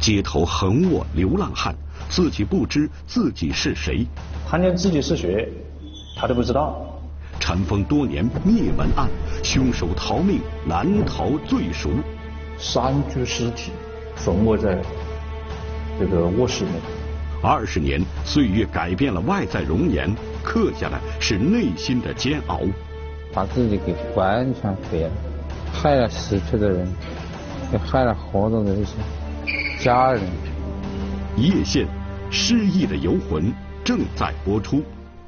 街头横卧流浪汉，自己不知自己是谁， 他连自己是谁他都不知道。 尘封多年灭门案，凶手逃命难逃罪赎。 3具尸体焚卧在这个卧室内。 20年岁月改变了外在容颜，刻下的是内心的煎熬。 把自己给完全毁了，害了死去的人，也害了活着的这些家人。 叶县失忆的游魂正在播出。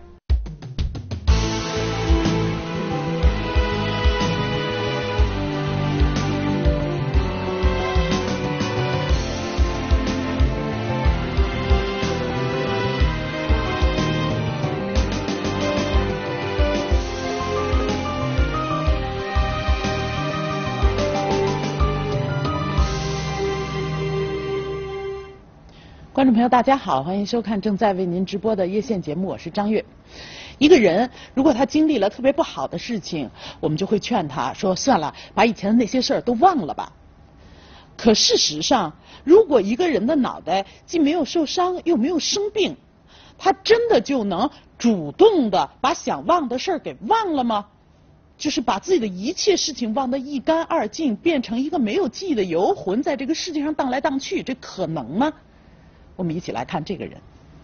观众朋友大家好，欢迎收看正在为您直播的叶县节目，我是张悦。一个人如果他经历了特别不好的事情，我们就会劝他说算了，把以前的那些事儿都忘了吧。可事实上，如果一个人的脑袋既没有受伤又没有生病，他真的就能主动的把想忘的事儿给忘了吗？就是把自己的一切事情忘得一干二净，变成一个没有记忆的游魂，在这个世界上荡来荡去，这可能吗？我们一起来看这个人。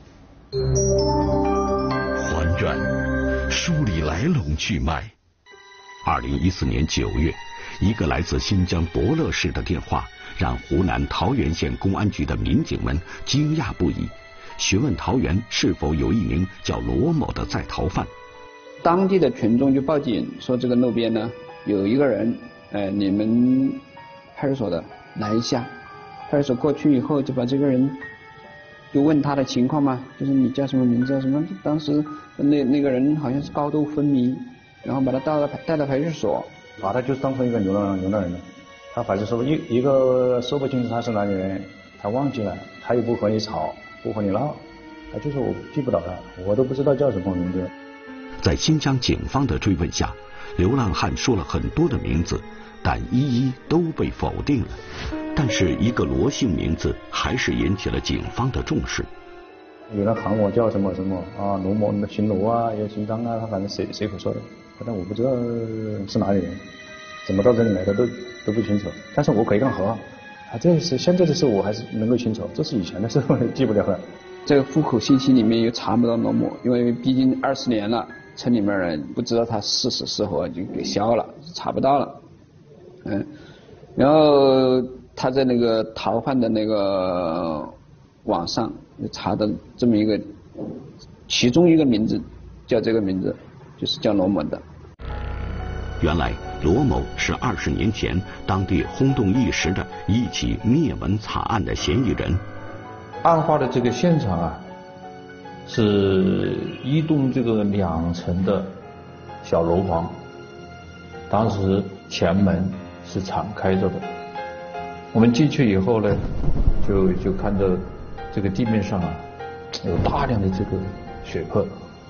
还原，梳理来龙去脉。2014年9月，一个来自新疆博乐市的电话，让湖南桃源县公安局的民警们惊讶不已，询问桃源是否有一名叫罗某的在逃犯。 当地的群众就报警说，这个路边呢有一个人，你们派出所的来一下。派出所过去以后，就把这个人。就问他的情况嘛，就是你叫什么名字啊什么？当时那个人好像是高度昏迷，然后把他带到派出所， 把他就当成一个流浪人了。他反正说一个说不清楚他是哪里人，他忘记了，他也不和你吵，不和你闹，他就说我记不到他，我都不知道叫什么名字。 在新疆警方的追问下，流浪汉说了很多的名字，但一一都被否定了。但是一个罗姓名字还是引起了警方的重视。 有人喊我叫什么什么啊，罗某姓罗啊，有姓张啊，他反正谁口说的，但我不知道是哪里人，怎么到这里来的都不清楚。但是我可以干活啊，这是现在的事我还是能够清楚，这是以前的事我记不了了。 这个户口信息里面又查不到罗某，因为毕竟20年了，村里面人不知道他是死是活，就给消了，查不到了。然后他在那个逃犯的那个网上查的这么一个，其中一个名字叫这个名字，就是叫罗某的。 原来罗某是20年前当地轰动一时的一起灭门惨案的嫌疑人。 案发的这个现场啊，是一栋这个2层的小楼房，当时前门是敞开着的。我们进去以后呢，就看到这个地面上啊有大量的这个血泊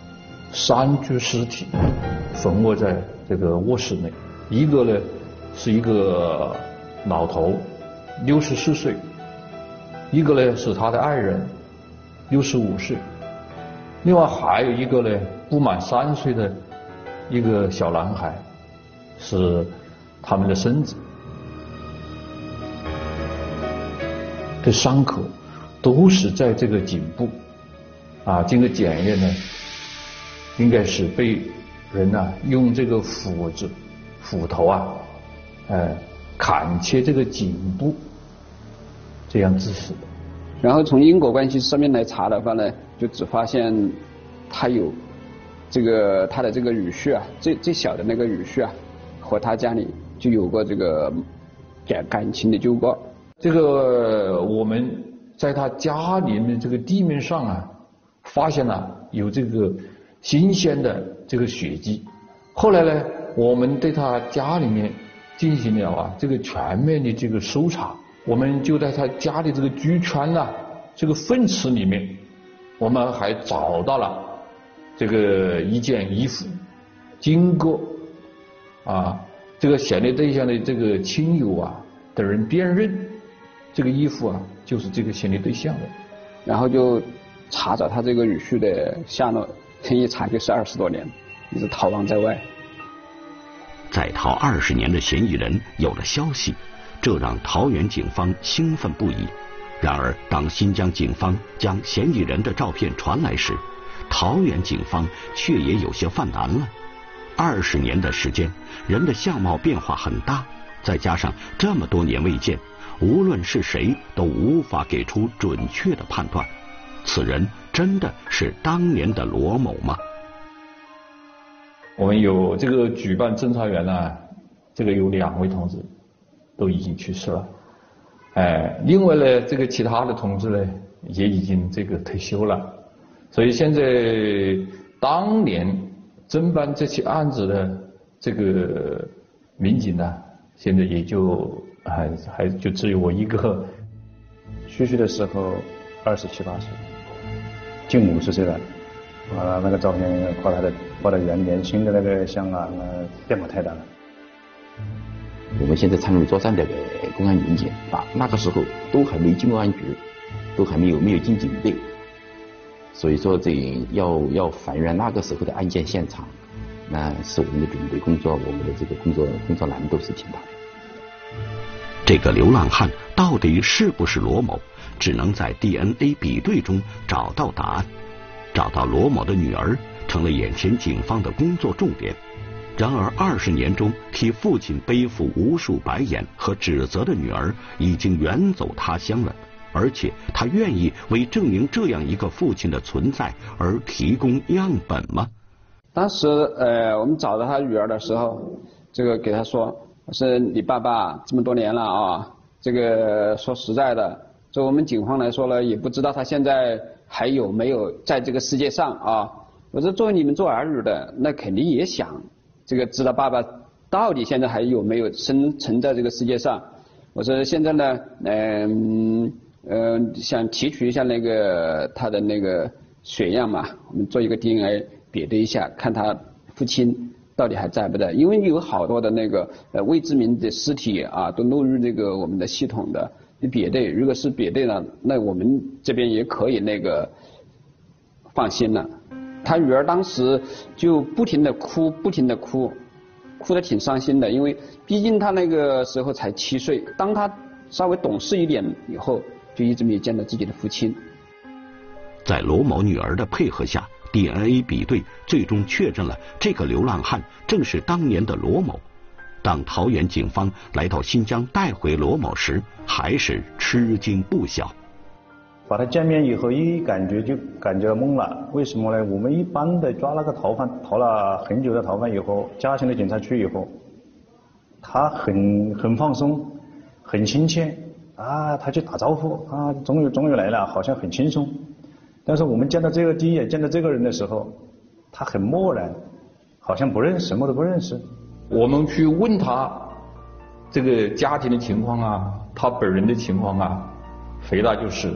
，3具尸体焚卧在这个卧室内。一个呢是一个老头，64岁；一个呢是他的爱人，65岁；另外还有一个呢不满3岁的一个小男孩，是他们的孙子。这伤口都是在这个颈部，经过检验呢，应该是被人用这个斧头砍切这个颈部，这样致死的。 然后从因果关系上面来查的话呢，就只发现他有这个他的这个女婿最小的那个女婿和他家里就有过这个感情的纠葛。 这个我们在他家里面这个地面上发现了有这个新鲜的这个血迹。后来呢，我们对他家里面进行了这个全面的这个搜查，我们就在他家里这个居圈这个粪池里面，我们还找到了这个一件衣服，经过这个嫌疑对象的这个亲友的人辨认， 这个义父啊就是这个心理对象的， 然后就查找他这个女婿的下落，一查就是20多年，一直逃亡在外。 在逃20年的嫌疑人有了消息，这让桃园警方兴奋不已。然而，当新疆警方将嫌疑人的照片传来时，桃园警方却也有些犯难了。20年的时间，人的相貌变化很大，再加上这么多年未见，无论是谁都无法给出准确的判断。此人真的是当年的罗某吗？ 我们有这个举办侦查员呢，这个有2位同志都已经去世了。另外呢，这个其他的同志呢，也已经这个退休了。所以现在当年侦办这起案子的这个民警呢，现在也就还就只有我一个。 去世的时候27、8岁，近50岁了。那个照片和他年轻的那个像啊，变化太大了。 我们现在参与作战的公安民警那个时候都还没进公安局，都还没有进警队，所以说要还原那个时候的案件现场，那是我们的准备工作，我们的这个工作难度是挺大的。 这个流浪汉到底是不是罗某，只能在 DNA 比对中找到答案。找到罗某的女儿成了眼前警方的工作重点。然而20年中替父亲背负无数白眼和指责的女儿已经远走他乡了，而且她愿意为证明这样一个父亲的存在而提供样本吗？ 当时我们找到他女儿的时候，这个给他说，我说你爸爸这么多年了啊，这个说实在的，就我们警方来说呢，也不知道他现在还有没有在这个世界上啊。我说作为你们做儿女的，那肯定也想这个知道爸爸到底现在还有没有生存在这个世界上。我说现在呢想提取一下那个他的那个血样嘛，我们做一个 DNA 比对一下，看他父亲到底还在不在。因为有好多的那个未知名的尸体啊，都录入这个我们的系统的比对，如果是比对了，那我们这边也可以那个放心了。他女儿当时就不停的哭得挺伤心的，因为毕竟他那个时候才7岁，当他稍微懂事一点以后，就一直没有见到自己的父亲。 在罗某女儿的配合下， DNA 比对最终确认了这个流浪汉正是当年的罗某。当桃园警方来到新疆带回罗某时，还是吃惊不小。 把他见面以后，感觉懵了。为什么呢？我们一般的抓那个逃犯，逃了很久的逃犯以后，加强了警察区以后，他很放松，很亲切啊，他去打招呼啊，终于来了，好像很轻松。但是我们见到第一眼见到这个人的时候，他很漠然，好像不认识，什么都不认识。 我们去问他这个家庭的情况啊，他本人的情况啊，回答就是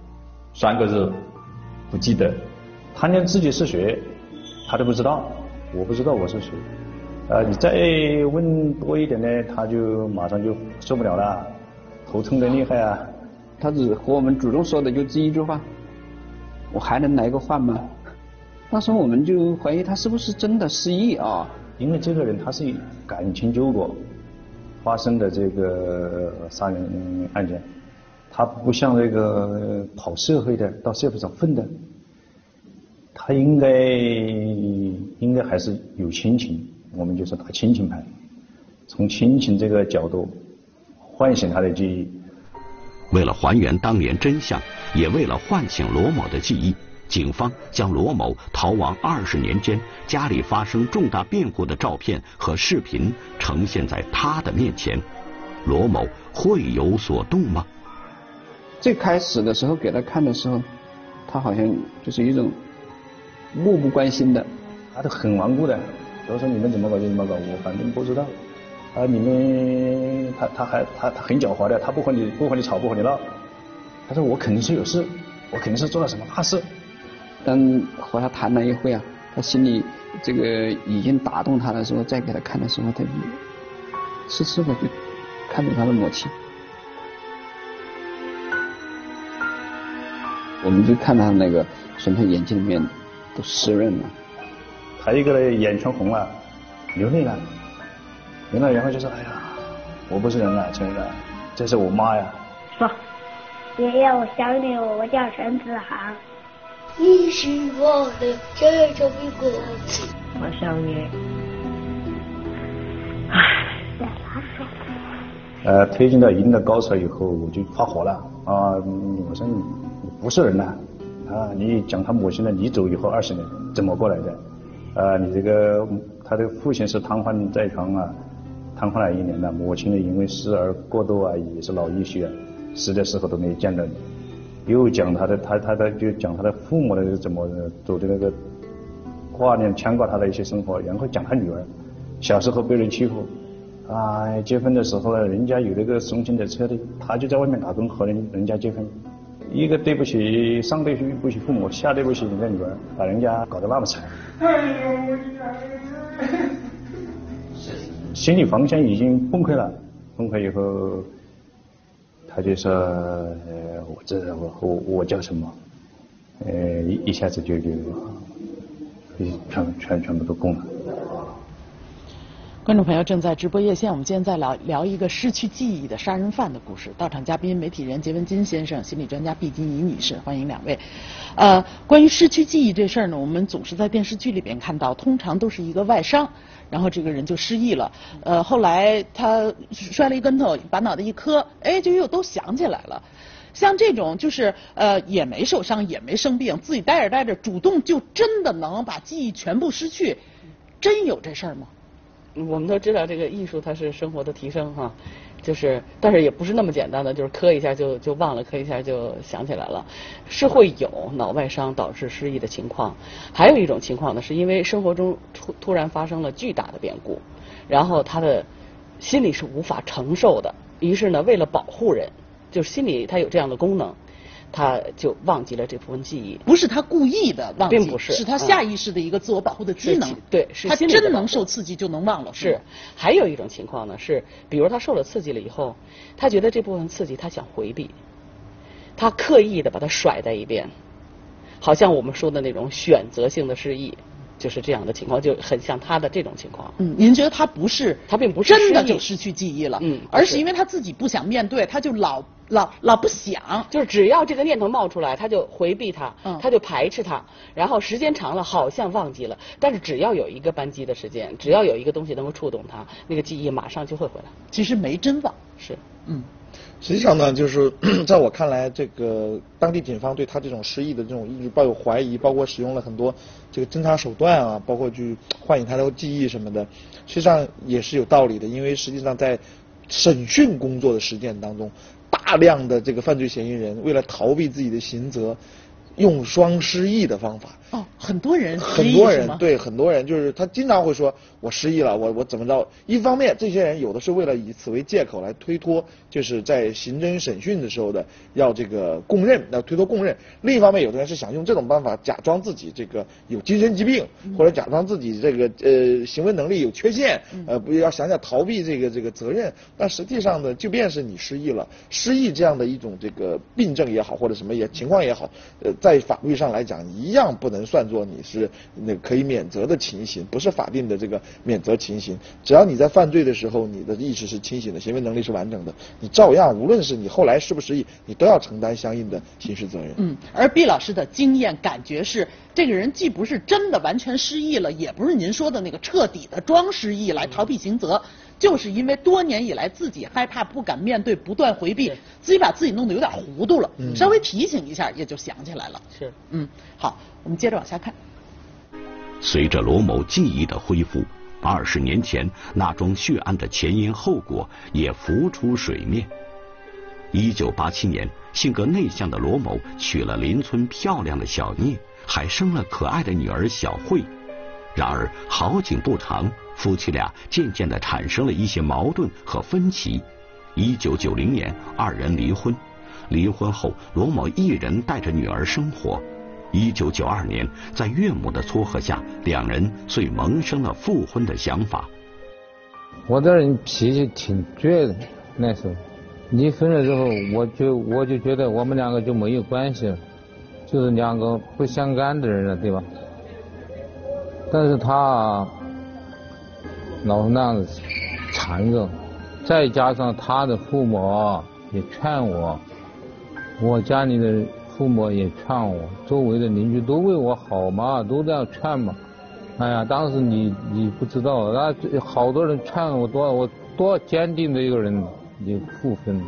3个字：不记得。 他连自己是谁他都不知道，我不知道我是谁。你再问多一点呢，他就马上就受不了了，头疼的厉害啊。 他只和我们主动说的就这一句话：我还能来个饭吗？当时我们就怀疑他是不是真的失忆啊。 因为这个人他是感情纠葛发生的这个杀人案件，他不像这个跑社会的到社会上混的，他应该还是有亲情，我们就是打亲情牌，从亲情这个角度唤醒他的记忆。 为了还原当年真相，也为了唤醒罗某的记忆，警方将罗某逃亡20年间家里发生重大变故的照片和视频呈现在他的面前。罗某会有所动吗？ 最开始的时候给他看的时候，他好像就是一种漠不关心的， 他都很顽固的，都说你们怎么搞就怎么搞，我反正不知道。你们他很狡猾的，他不和你吵，不和你闹。他说我肯定是有事，我肯定是做了什么大事。 当和他谈了一会啊，他心里这个已经打动他的时候，再给他看的时候，他就痴痴的就看着他的母亲。 我们就看他那个从他眼睛里面都湿润了。 他一个人眼圈红了，流泪了，然后就说：“哎呀，我不是人了，陈的，这是我妈呀。” 说，爷爷，我想你，我叫陈子航。 你是我的这种一个子。 我想你。 推进到一定的高潮以后，我就发火了啊！我说你不是人了啊！你讲他母亲的，你走以后20年怎么过来的？你这个他的父亲是瘫痪在床啊，瘫痪了1年了，母亲呢因为失儿过度啊，也是脑溢血，死的时候都没见到你。又讲他就讲他的父母的怎么走的那个挂念牵挂他的一些生活，然后讲他女儿小时候被人欺负。结婚的时候呢，人家有那个送亲的车的，他就在外面打工和人家结婚。一个对不起，上对不起父母，下对不起人家女儿，把人家搞得那么惨。心理防线已经崩溃了，崩溃以后，他就说，我叫什么？一下子就全部都崩了。 观众朋友正在直播热线，我们今天在聊一个失去记忆的杀人犯的故事。到场嘉宾媒体人杰文金先生，心理专家毕金怡女士，欢迎2位。关于失去记忆这事儿呢，我们总是在电视剧里边看到，通常都是一个外伤，然后这个人就失忆了。后来他摔了一跟头，把脑袋一磕，就又都想起来了。像这种就是也没受伤，也没生病，自己待着主动就真的能把记忆全部失去，真有这事儿吗？ 我们都知道这个艺术它是生活的提升哈，就是但是也不是那么简单的，就是磕一下就忘了，磕一下就想起来了，是会有脑外伤导致失忆的情况。还有一种情况呢，是因为生活中突然发生了巨大的变故，然后他的心理是无法承受的，于是呢为了保护人，就是心理它有这样的功能，他就忘记了这部分记忆。 不是他故意的忘记， 并不是， 是他下意识的一个自我保护的机能。 对，是他真能受刺激就能忘了。 是，还有一种情况呢，是比如他受了刺激了以后，他觉得这部分刺激他想回避，他刻意的把它甩在一边，好像我们说的那种选择性的失忆。就是这样的情况，就很像他的这种情况。 您觉得他并不是真的就失去记忆了，而是因为他自己不想面对，他就老不想， 就是只要这个念头冒出来，他就回避它，他就排斥它，然后时间长了好像忘记了，但是只要有一个扳机的时间，只要有一个东西能够触动它，那个记忆马上就会回来。 其实没真忘， 是， 实际上呢，就是在我看来，这个当地警方对他这种失忆的这种一直抱有怀疑，包括使用了很多这个侦查手段啊，包括去唤醒他的记忆什么的，实际上也是有道理的。因为实际上在审讯工作的实践当中，大量的这个犯罪嫌疑人为了逃避自己的刑责，用双失忆的方法。 很多人对，很多人就是他经常会说我失忆了，我怎么着。一方面这些人有的是为了以此为借口来推脱，就是在刑侦审讯的时候的要这个供认，要推脱供认。另一方面有的人是想用这种办法假装自己这个有精神疾病，或者假装自己这个行为能力有缺陷，不要想逃避这个责任。但实际上呢，即便是你失忆了，失忆这样的一种这个病症也好，或者什么情况也好，在法律上来讲一样不能算作你是那可以免责的情形，不是法定的这个免责情形。只要你在犯罪的时候，你的意识是清醒的，行为能力是完整的，你照样无论是你后来失不失忆，你都要承担相应的刑事责任。 而毕老师的经验感觉是，这个人既不是真的完全失忆了，也不是您说的那个彻底的装失忆来逃避刑责，就是因为多年以来自己害怕不敢面对，不断回避，自己把自己弄得有点糊涂了，稍微提醒一下也就想起来了。 是， 好，我们接着往下看。 随着罗某记忆的恢复，20年前那桩血案的前因后果也浮出水面。1987年，性格内向的罗某娶了邻村漂亮的小聂，还生了可爱的女儿小慧。然而好景不长，夫妻俩渐渐地产生了一些矛盾和分歧。1990年，2人离婚。离婚后，罗某一人带着女儿生活。1992年，在岳母的撮合下，2人遂萌生了复婚的想法。 我这人脾气挺倔的，那时候离婚了之后，我就觉得我们2个就没有关系了， 就是两个不相干的人了，对吧？但是他老是那样子残忍，再加上他的父母也劝我，我家里的父母也劝我，周围的邻居都为我好嘛，都这样劝嘛。哎呀，当时你不知道，那好多人劝我多坚定的一个人，你负分。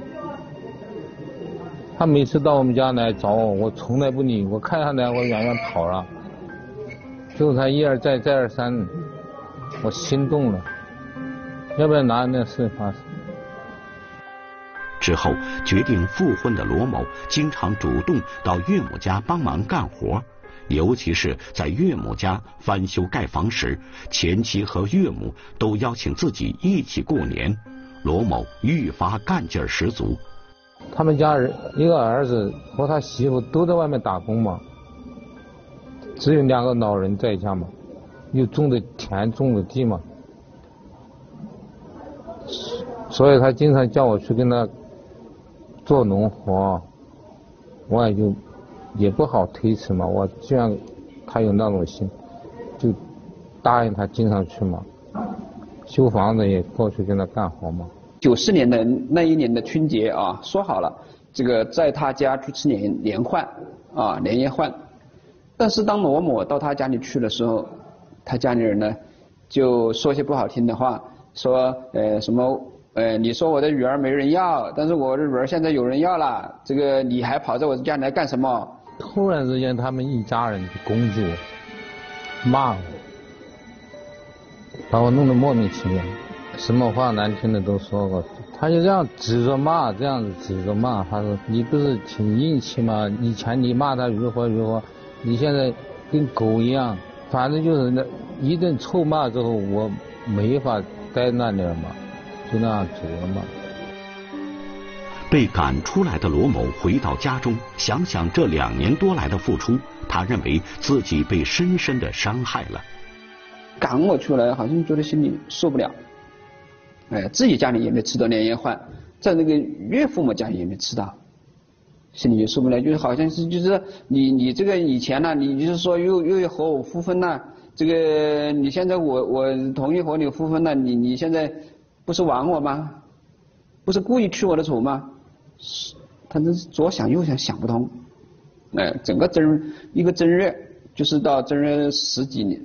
他每次到我们家来找我，我从来不理，我看他来我远远跑了。最后他一而再再而三，我心动了，要不然哪有那事发生？ 之后决定复婚的罗某，经常主动到岳母家帮忙干活，尤其是在岳母家翻修盖房时，前妻和岳母都邀请自己一起过年，罗某愈发干劲儿十足。 他们家人一个儿子和他媳妇都在外面打工嘛，只有2个老人在家嘛，又种的田种的地嘛，所以他经常叫我去跟他做农活，我也不好推辞嘛，我既然他有那种心，就答应他经常去嘛，修房子也过去跟他干活嘛。 94年的那一年的春节啊，说好了这个在他家去吃年夜饭，但是当罗某到他家里去的时候，他家里人呢就说些不好听的话，说什么你说我的女儿没人要，但是我的女儿现在有人要了，这个你还跑到我家来干什么？ 突然之间他们一家人就攻击我，骂我，把我弄得莫名其妙，什么话难听的都说过。他就这样指着骂，这样子指着骂，他说你不是挺硬气吗？以前你骂他如何如何，你现在跟狗一样，反正就是那一顿臭骂之后，我没法待那里了嘛，就那样走了嘛。 被赶出来的罗某回到家中，想想这2年多来的付出，他认为自己被深深的伤害了。 赶我出来，好像觉得心里受不了。自己家里也没吃到年夜饭，在那个岳父母家也没吃到，心里就受不了，就是好像是就是你这个以前呢，你就是说又和我复婚了，这个你现在我同意和你复婚了，你现在不是玩我吗？不是故意去我的丑吗？他真是左想右想想不通。整个一个正月，就是到正月10几年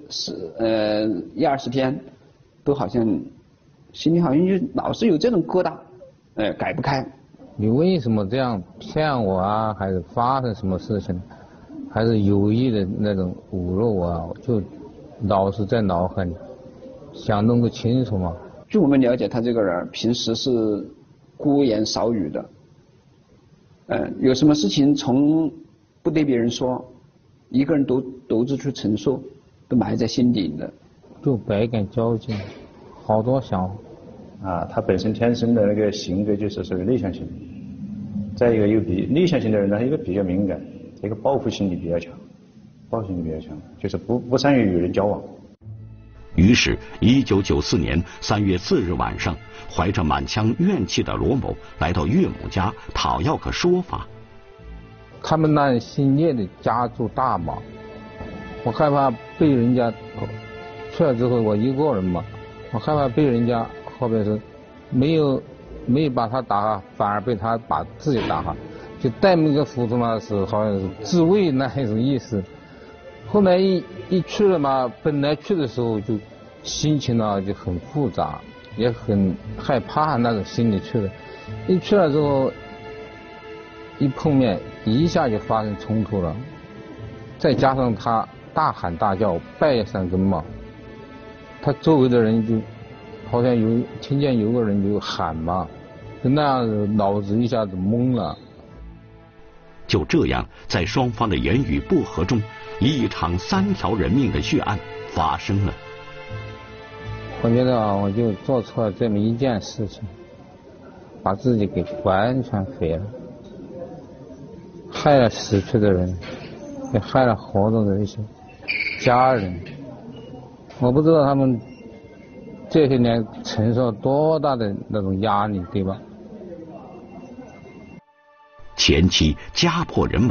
20天，都好像心里好像就老是有这种疙瘩，改不开。 你为什么这样骗我啊？还是发生什么事情？还是有意的那种侮辱我啊？就老是在脑海里想弄个清楚嘛。 据我们了解，他这个人平时是孤言少语的，有什么事情从不对别人说，一个人独自去承受，都埋在心底的。 就百感交集，好多想法。 他本身天生的那个性格就是属于内向型，再一个内向型的人呢，一个比较敏感，一个报复心理比较强，就是不善于与人交往。 于是1994年3月4日晚上，怀着满腔怨气的罗某来到岳母家讨要个说法。 他们那姓聂的家住大马，我害怕被人家去了之后，我一个人嘛，我害怕被人家后边是没有把他打下，反而被他把自己打下，就戴那个斧子嘛，是好像是自卫那一种意思。后来一去了嘛，本来去的时候就心情呢就很复杂，也很害怕那种心理去了。一去了之后，一碰面一下就发生冲突了，再加上他大喊大叫拜3根嘛，他周围的人就好像听见有个人就喊嘛，就那样脑子一下子懵了。 就这样，在双方的言语不合中，一场3条人命的血案发生了。 我觉得我就做错了这么一件事情，把自己给完全毁了，害了死去的人，也害了活着的一些家人。我不知道他们这些年承受多大的那种压力，对吧？ 前妻家破人亡，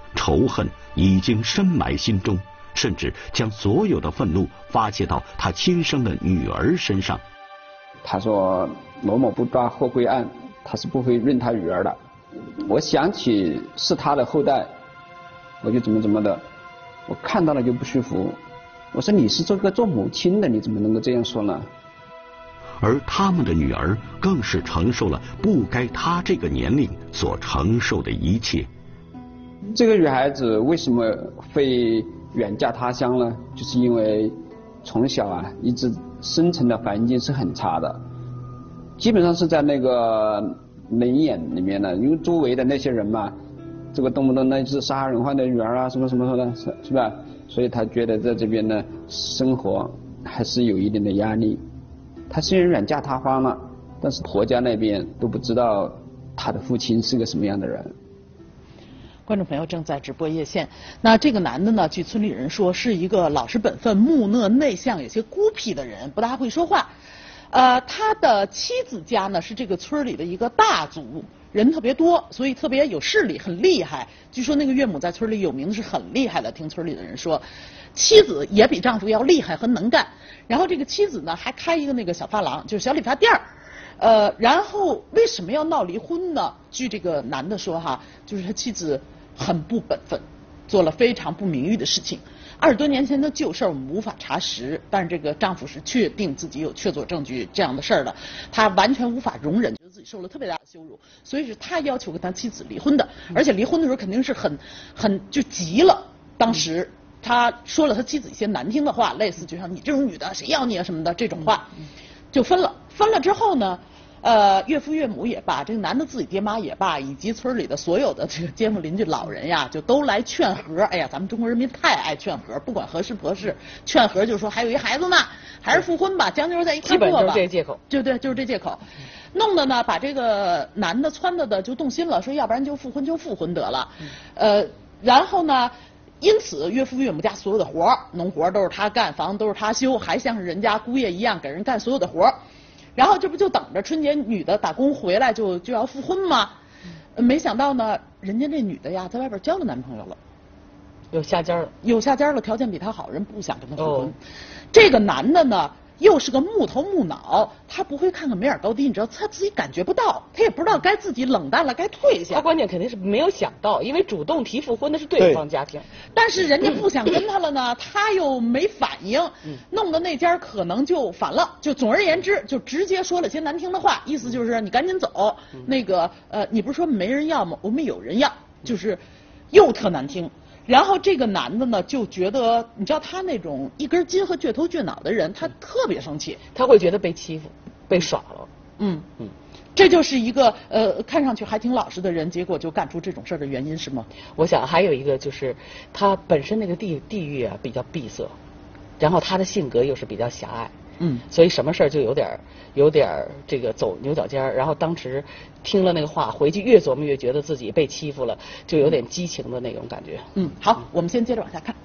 仇恨已经深埋心中，甚至将所有的愤怒发泄到他亲生的女儿身上。 他说罗某不抓获归案，他是不会认他女儿的。我想起是他的后代，我就怎么的，我看到了就不舒服。我说你是这个做母亲的，你怎么能够这样说呢？ 而他们的女儿更是承受了不该她这个年龄所承受的一切。 这个女孩子为什么会远嫁他乡呢？就是因为从小啊一直生存的环境是很差的，基本上是在那个冷眼里面呢，因为周围的那些人嘛，这个动不动那是杀人犯的女儿啊，什么什么的，是吧？所以他觉得在这边呢生活还是有一定的压力。他虽然远嫁他方了，但是婆家那边都不知道他的父亲是个什么样的人。 观众朋友正在直播叶线。那这个男的呢，据村里人说是一个老实本分、木讷内向、有些孤僻的人，不大会说话。他的妻子家呢是这个村里的一个大族，人特别多，所以特别有势力，很厉害。据说那个岳母在村里有名的是很厉害的，听村里的人说，妻子也比丈夫要厉害和能干。然后这个妻子呢还开一个那个小发廊，就是小理发店儿。然后为什么要闹离婚呢？据这个男的说哈，就是他妻子很不本分，做了非常不名誉的事情。20多年前的旧事儿我们无法查实，但是这个丈夫是确定自己有确凿证据这样的事儿的，他完全无法容忍，觉得自己受了特别大的羞辱，所以是他要求跟他妻子离婚的，而且离婚的时候肯定是很就急了。当时他说了他妻子一些难听的话，类似就像你这种女的谁要你啊什么的这种话，就分了。分了之后呢，岳父岳母也罢，这个男的自己爹妈也罢，以及村里的所有的这个街坊邻居老人呀，就都来劝和。哎呀，咱们中国人民太爱劝和，不管合适不合适，劝和就是说还有一孩子呢，还是复婚吧，将就在一块过吧。 基本就是这借口。 对，就是这借口。弄得呢，把这个男的撺掇的就动心了，说要不然就复婚得了。然后呢，因此岳父岳母家所有的活儿，农活都是他干，房子都是他修，还像是人家姑爷一样给人干所有的活儿。然后这不就等着春节女的打工回来就要复婚吗？没想到呢，人家这女的呀在外边交了男朋友了， 有下家了，条件比他好，人不想跟他复婚。这个男的呢又是个木头木脑，他不会看看梅尔高低，你知道他自己感觉不到，他也不知道该自己冷淡了该退下。 他关键肯定是没有想到，因为主动提复婚的是对方家庭， 但是人家不想跟他了呢，他又没反应，弄得那家可能就反了。就总而言之，就直接说了些难听的话，意思就是你赶紧走。那个你不是说没人要吗？我们有人要，就是又特难听。然后这个男的呢就觉得，你知道他那种一根筋和倔头倔脑的人，他特别生气， 他会觉得被欺负、被耍了。 这就是一个看上去还挺老实的人，结果就干出这种事儿的原因是吗？ 我想还有一个就是他本身那个地域啊比较闭塞，然后他的性格又是比较狭隘。所以什么事儿就有点这个走牛角尖儿，然后当时听了那个话，回去越琢磨越觉得自己被欺负了，就有点激情的那种感觉。 好，我们先接着往下看。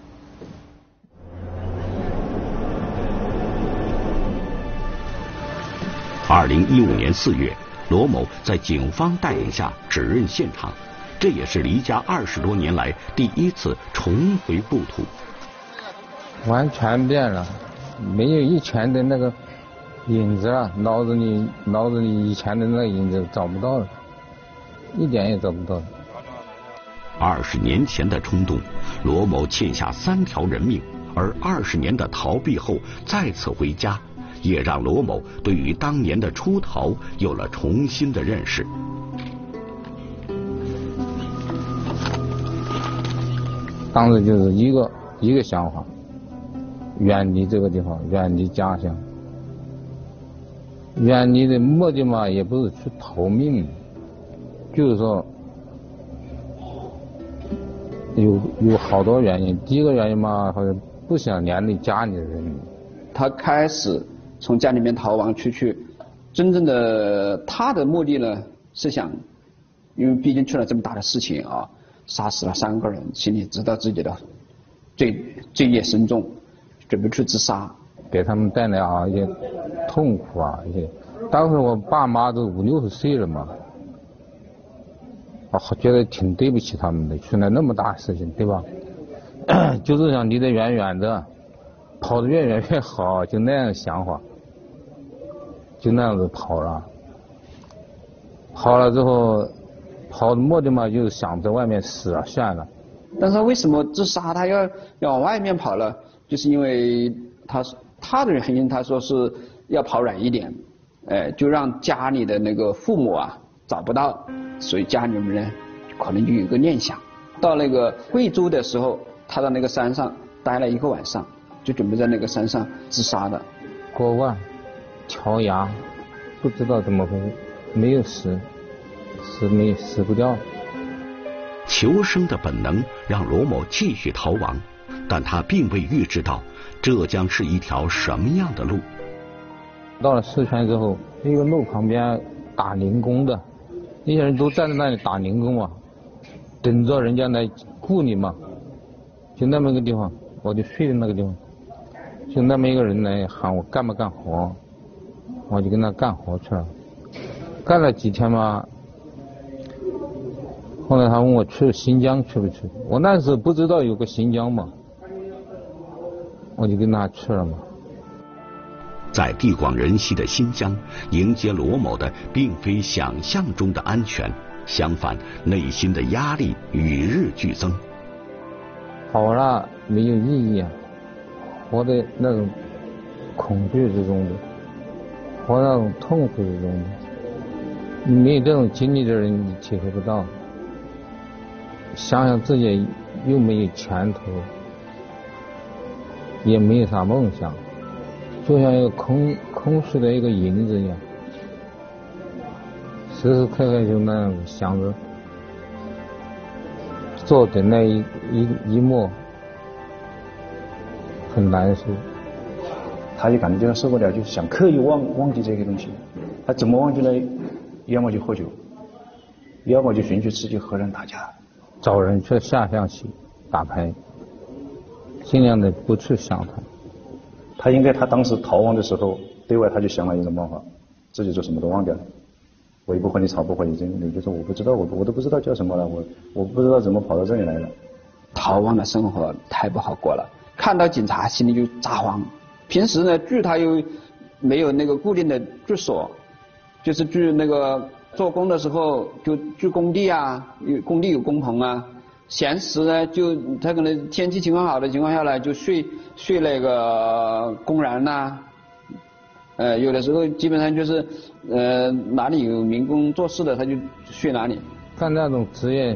2015年4月，罗某在警方带领下指认现场，这也是离家20多年来第一次重回故土。 完全变了。没有以前的那个影子了，脑子里以前的那个影子找不到了，一点也找不到了。 20年前的冲动，罗某欠下3条人命，而20年的逃避后再次回家，也让罗某对于当年的出逃有了重新的认识。 当时就是一个想法。远离这个地方，远离家乡。远离的目的嘛，也不是去逃命，就是说有好多原因。第一个原因嘛，好像不想连累家里的人。 他开始从家里面逃亡出去，真正的他的目的呢是想，因为毕竟出了这么大的事情啊，杀死了3个人，心里知道自己的罪孽深重。准备去自杀， 给他们带来一些痛苦一些。当时我爸妈都50、60岁了嘛， 我觉得挺对不起他们的，出来那么大事情，对吧？就是想离得远远的，跑得越远越好，就那样的想法，就那样子跑了。跑了之后，跑的目的嘛，就是想在外面死了算了。 但是他为什么自杀？他要往外面跑了，就是因为他的原因，他说是要跑远一点，就让家里的那个父母啊找不到，所以家里面呢可能就有一个念想。到那个贵州的时候，他到那个山上待了1个晚上，就准备在那个山上自杀的。 锅腕、挑牙，不知道怎么回事，没有死不掉。 求生的本能让罗某继续逃亡，但他并未预知到这将是一条什么样的路。 到了四川之后，一个路旁边打零工的，那些人都站在那里打零工嘛，等着人家来雇你嘛。就那么一个地方，我就睡在那个地方，就那么一个人来喊我干不干活，我就跟他干活去了。干了几天嘛，后来他问我去新疆去不去，我那时候不知道有个新疆嘛，我就跟他去了嘛。 在地广人稀的新疆，迎接罗某的并非想象中的安全，相反，内心的压力与日俱增。 跑了没有意义啊，活在那种恐惧之中的，活在那种痛苦之中的，你没有这种经历的人，你体会不到。想想自己又没有前途，也没有啥梦想，就像一个空虚的一个影子一样，时时刻刻就那样想着坐等那一幕，很难受。 他就感觉他受不了，就想刻意忘记这个东西。他怎么忘记呢？要么就喝酒，要么就寻去吃去和人打架， 找人去下象棋、打牌，尽量的不去想他。 他当时逃亡的时候，对外他就想了一种办法，自己就什么都忘掉了。我也不和你吵，不和你争，你就说我不知道，我都不知道叫什么了，我不知道怎么跑到这里来了。 逃亡的生活太不好过了，看到警察心里就扎慌。平时呢，据他又没有那个固定的居所，就是据那个做工的时候就据工地啊，工地有工棚啊。闲时呢，就他可能天气情况好的情况下呢，就睡那个公园呐。有的时候基本上就是哪里有民工做事的，他就睡哪里。 干那种职业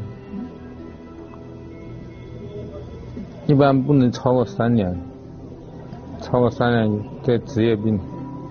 一般不能超过3年，超过3年就得职业病。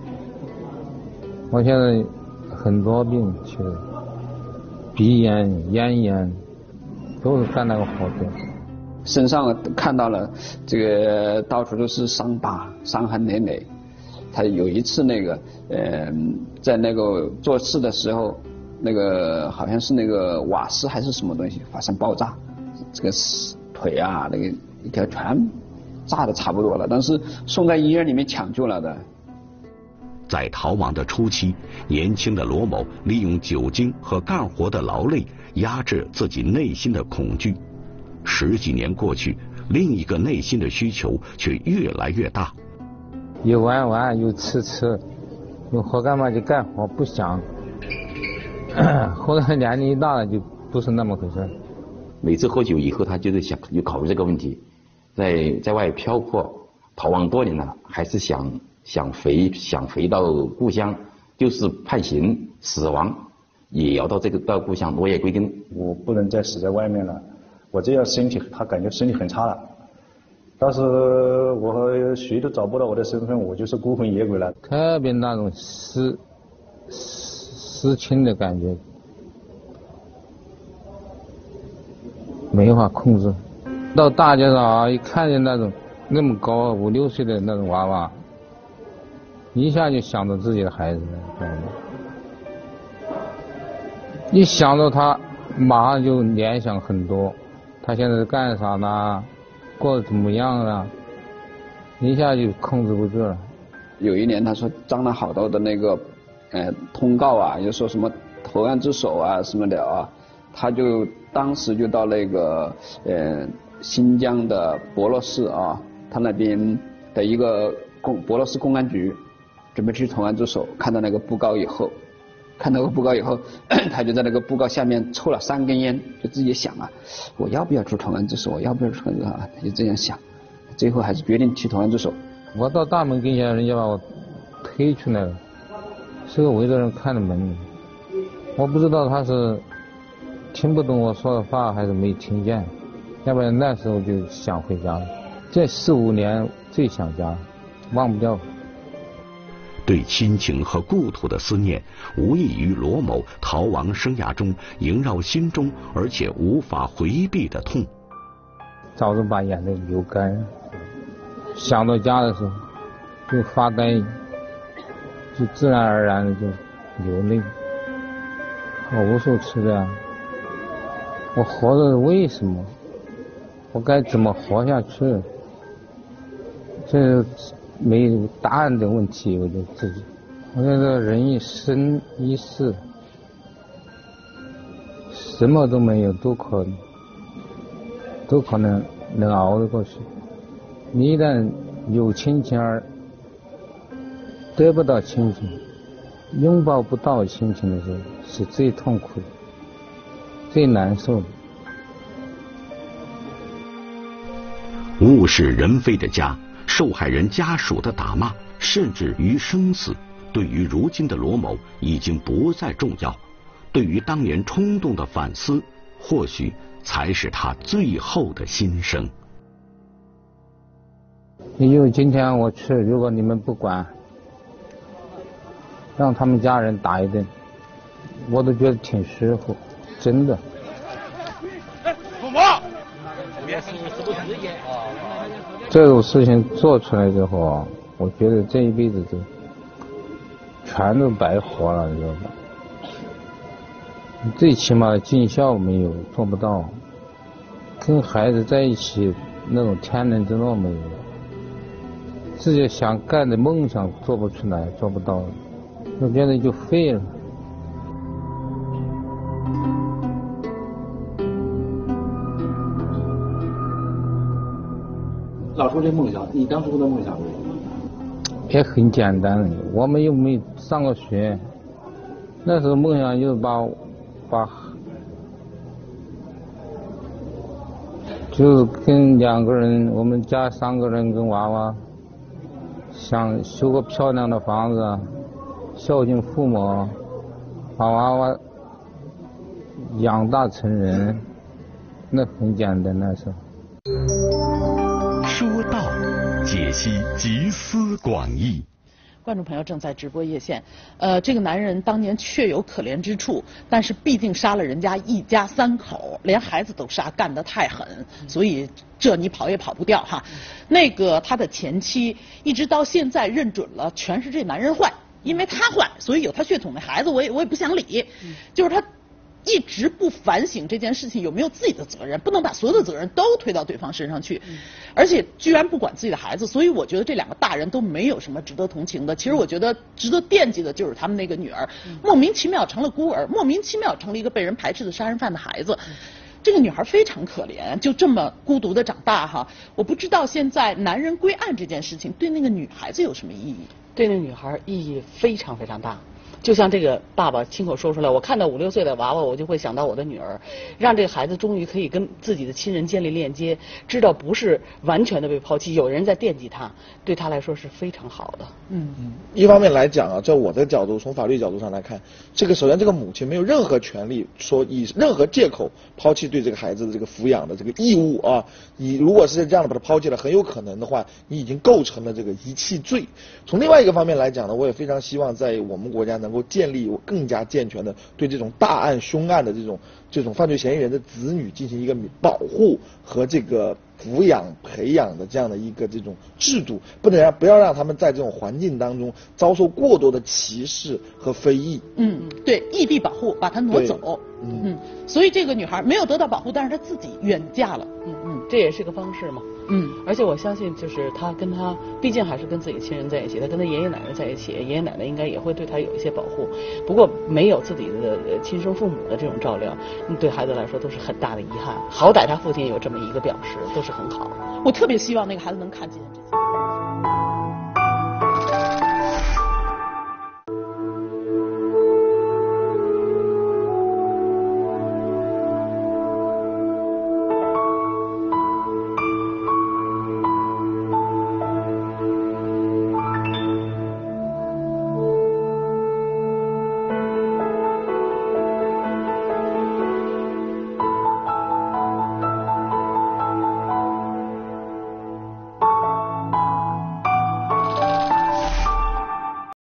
我现在很多病，其实鼻炎、咽炎都是干那个活的。 身上看到了这个到处都是伤疤，伤痕累累。他有一次那个在那个做事的时候，那个好像是那个瓦斯还是什么东西发生爆炸，这个腿啊那个一条全炸得差不多了，但是送在医院里面抢救了的。 在逃亡的初期，年轻的罗某利用酒精和干活的劳累压制自己内心的恐惧。10几年过去，另一个内心的需求却越来越大。 有玩有吃，有活干嘛就干活，不想。后来年龄一大了就不是那么回事。 每次喝酒以后，他就是有考虑这个问题，在外漂泊逃亡多年了，还是想回到故乡，就是判刑死亡也要到故乡落叶归根。 我不能再死在外面了，我这样身体，他感觉身体很差了。当时我和谁都找不到我的身份，我就是孤魂野鬼了。 特别那种失亲的感觉，没法控制。到大街上一看见那么高5、6岁的那种娃娃，一下就想到自己的孩子了，一想到他，马上就联想很多，他现在是干啥呢？过得怎么样了？一下就控制不住了。 有一年他说张了好多的那个通告啊，又说什么投案自首啊什么的啊， 他就当时就到那个新疆的博乐市啊，他那边的一个博乐市公安局准备去投案自首，看到那个布告以后，他就在那个布告下面抽了3根烟，就自己想啊，我要不要去投案自首？我要不要去投案自首啊？他就这样想，最后还是决定去投案自首。 我到大门跟前，人家把我推出来了，是个围着人看的门，我不知道他是听不懂我说的话还是没听见，要不然那时候就想回家了。这4、5年最想家，忘不掉。 对亲情和故土的思念，无异于罗某逃亡生涯中萦绕心中而且无法回避的痛。 早就把眼泪流干，想到家的时候就发呆，就自然而然的就流泪。我无数次这样，我活着为什么？我该怎么活下去？这没有答案的问题，我就自己，我觉得人一生一世，什么都没有，都可能能熬得过去。你一旦有亲情而得不到亲情，拥抱不到亲情的时候，是最痛苦的，最难受的。 物是人非的家，受害人家属的打骂，甚至于生死，对于如今的罗某已经不再重要。对于当年冲动的反思，或许才是他最后的心声。 因为今天我去，如果你们不管，让他们家人打一顿，我都觉得挺舒服，真的。 父母， 这种事情做出来之后，我觉得这一辈子就全都白活了，你知道吧？最起码的尽孝没有，做不到，跟孩子在一起那种天伦之乐没有，自己想干的梦想做不出来，做不到，我觉得就废了。 老说这梦想，你当初的梦想是什么？ 也很简单，我们又没上过学，那时候梦想就是就是跟2个人，我们家3个人跟娃娃，想修个漂亮的房子，孝敬父母，把娃娃养大成人，那很简单那时候。 说道，解析集思广益。 观众朋友正在直播叶县，这个男人当年确有可怜之处，但是毕竟杀了人家一家3口，连孩子都杀，干得太狠，所以这你跑也跑不掉哈。那个他的前妻一直到现在认准了，全是这男人坏，因为他坏，所以有他血统的孩子我也不想理，就是他一直不反省这件事情有没有自己的责任，不能把所有的责任都推到对方身上去，而且居然不管自己的孩子，所以我觉得这2个大人都没有什么值得同情的。其实我觉得值得惦记的就是他们那个女儿，莫名其妙成了孤儿，莫名其妙成了一个被人排斥的杀人犯的孩子。这个女孩非常可怜，就这么孤独的长大哈。我不知道现在男人归案这件事情对那个女孩子有什么意义？ 对那个女孩意义非常非常大。就像这个爸爸亲口说出来，我看到5、6岁的娃娃，我就会想到我的女儿，让这个孩子终于可以跟自己的亲人建立链接，知道不是完全的被抛弃，有人在惦记他，对他来说是非常好的。 一方面来讲啊，在我的角度，从法律角度上来看，首先这个母亲没有任何权利说以任何借口抛弃对这个孩子的这个抚养的这个义务啊。如果是这样的把他抛弃了，很有可能的话，你已经构成了这个遗弃罪。从另外一个方面来讲呢，我也非常希望在我们国家能够建立更加健全的对这种大案凶案的这种犯罪嫌疑人的子女进行一个保护和这个抚养培养的这样的一个这种制度，不要让他们在这种环境当中遭受过多的歧视和非议。 对，异地保护，把他挪走。所以这个女孩没有得到保护，但是她自己远嫁了。 这也是个方式嘛。 而且我相信，就是他跟他，毕竟还是跟自己亲人在一起，他跟他爷爷奶奶在一起，爷爷奶奶应该也会对他有一些保护。不过没有自己的亲生父母的这种照料，对孩子来说都是很大的遗憾。好歹他父亲有这么一个表示，都是很好。 我特别希望那个孩子能看见这些。